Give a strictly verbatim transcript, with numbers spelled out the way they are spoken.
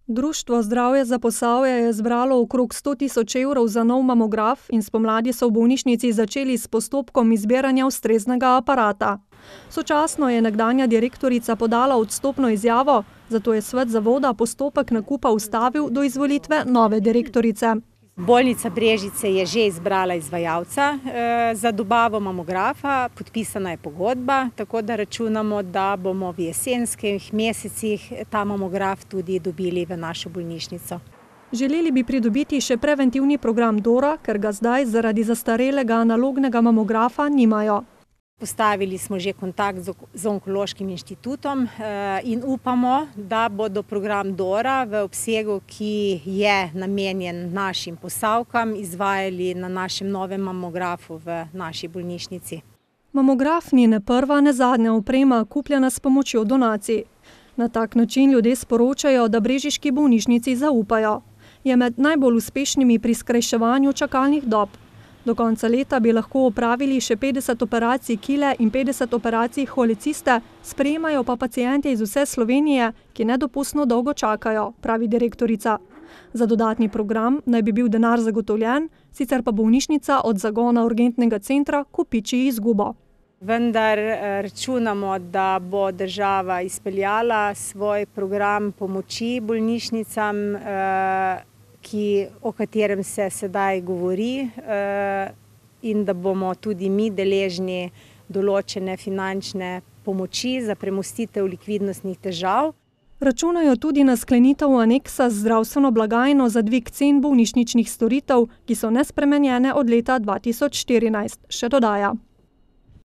Društvo Zdravje za Posavje je zbralo okrog sto tisoč evrov za nov mamograf in spomladi so v bolnišnici začeli s postopkom izbiranja ustreznega aparata. Sočasno je nekdanja direktorica podala odstopno izjavo, zato je svet zavoda postopek nakupa ustavil do izvolitve nove direktorice. Bolnica Brežice je že izbrala izvajalca za dobavo mamografa, podpisana je pogodba, tako da računamo, da bomo v jesenskih mesecih ta mamograf tudi dobili v našo bolnišnico. Želeli bi pridobiti še preventivni program Dora, ker ga zdaj zaradi zastarelega analognega mamografa nimajo. Postavili smo že kontakt z Onkološkim inštitutom in upamo, da bodo program Dora v obsegu, ki je namenjen našim Posavkam, izvajali na našem novem mamografu v naši bolnišnici. Mamograf ni ne prva, ne zadnja oprema, kupljena s pomočjo donacij. Na tak način ljudje sporočajo, da brežiški bolnišnici zaupajo. Je med najbolj uspešnimi pri skrajševanju čakalnih dob. Do konca leta bi lahko opravili še petdeset operacij kile in petdeset operacij holeciste, sprejemajo pa paciente iz vse Slovenije, ki nedopustno dolgo čakajo, pravi direktorica. Za dodatni program naj bi bil denar zagotovljen, sicer pa bolnišnica od zagona urgentnega centra kopiči izgubo. Vendar računamo, da bo država izpeljala svoj program pomoči bolnišnicam, ki, o katerem se sedaj govori, in da bomo tudi mi deležni določene finančne pomoči za premostitev likvidnostnih težav. Računajo tudi na sklenitev aneksa z zdravstveno blagajno za dvig cen bolnišničnih storitev, ki so nespremenjene od leta dva tisoč štirinajst, še dodaja.